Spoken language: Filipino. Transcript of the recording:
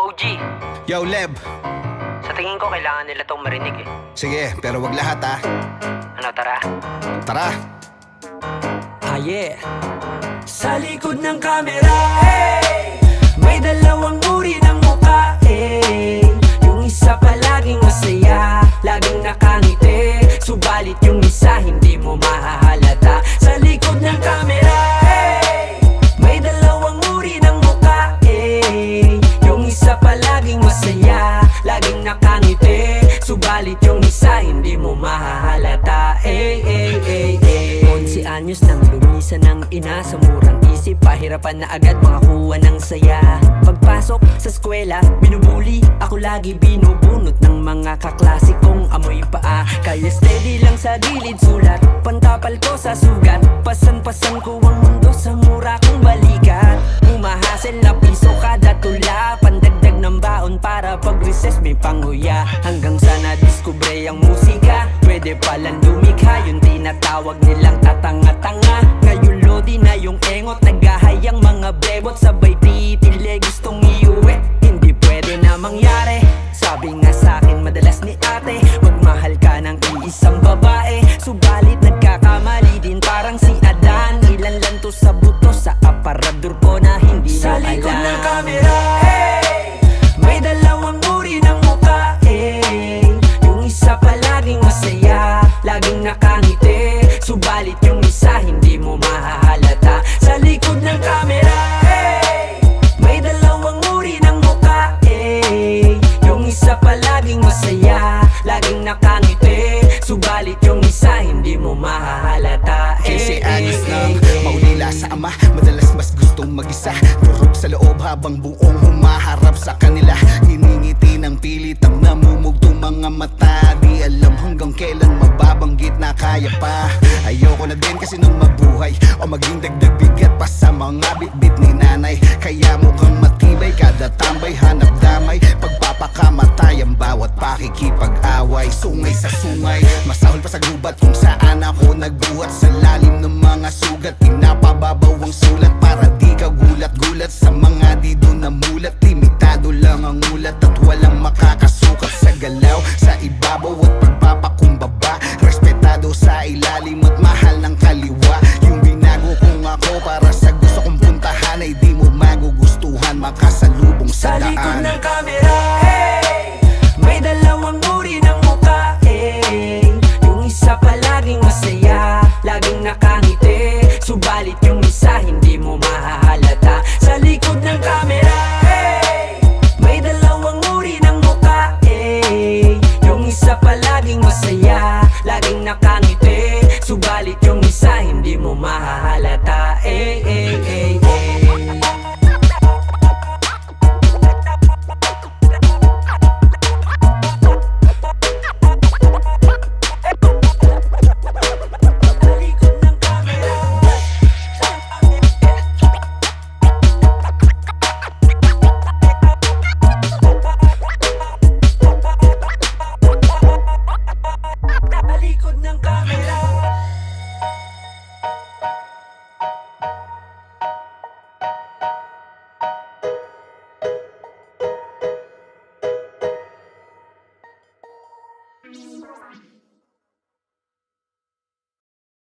OG. Yo, Leb. Sa tingin ko kailangan nila tong marinig eh. Sige, pero wag lahat ah. Ano, tara? Tara. Ah yeah. Sa likod ng kamera, hey! May dalawang uri ng mukha, hey! Yung isa palaging masaya, laging nakangiti, subalit yung isa hindi mo mahahalata. Sa likod ng kamera, hey! May dalawang uri ng mukha, hey! Yung isa palaging masaya, laging nakangiti, subalit yung isa hindi mo mahahalata. Hey, hey, hey, hey. 11 anyos nang lumisan ng ina, sa murang isip pahirapan na agad makakuha ng saya. Pagpasok sa eskwela, binubuli ako lagi, binubunot ng mga kaklase kong amoy paa. Kaya steady lang sa gilid sulat, pantapal ko sa sugat, pasan-pasan ko ang mundo sa mura kong balikat. Umahasel na piso kada tula, pandagdag ng baon para pag-recess may panghuya. Hanggang sa nadiskubre ang musika, pwede palang lumikha, yung tinatawag nilang tatanga-tanga. Ngayon lodi na yung engot, naghahayang mga bebot, sabay titili gustong iuwi. Hindi pwede na mangyari, sabi nga sa'kin madalas ni ate, magmahal ka ng iisang babae, subalit nagkakamali din parang si Adan. Ilan lang to sa buto sa aparador ko na hindi mo alam. Sa likod ng kamera, hey! May dalawang uri ng mukha, hey! Yung isa palaging masaya, laging nakangiti, subalit yung isa hindi mo mahahalata. Sa likod ng kamera, hey! May dalawang uri ng mukha, hey! Yung isa palaging masaya, laging nakangiti, subalit yung isa hindi mo mahahalata. 15 anyos nang maulila sa ama, madalas mas gustong mag-isa, turok sa loob habang buong humaharap sa kanila. Hiningiti ng pilit ang namumugtong mga mata, di alam hanggang kailan mababanggit na kaya pa. Ayoko na din kasi nung mabuhay o maging dagdag bigat pa sa mga bitbit ni nanay. Kaya mukhang matibay kada tambay, hanap damay, pagpapakamatay ang bawat pakikipag-away. Sungay sa sungay, masahol pa sa gubat kung saan ako nagbuhat. Sa lalim ng mga sugat, pinapababaw ang sulat para di ka gulat-gulat sa mga di doon namulat. Limitado lang ang ulat at walang makakasukat sa galaw, sa ibabaw at pagpapakumbaba. Respetado sa ilalim at mahal ng kaliwa. Yung binago kong ako para sa gusto kong puntahan ay di mo magugustuhan, makasalubong sa likod daan. ng kamera, hey!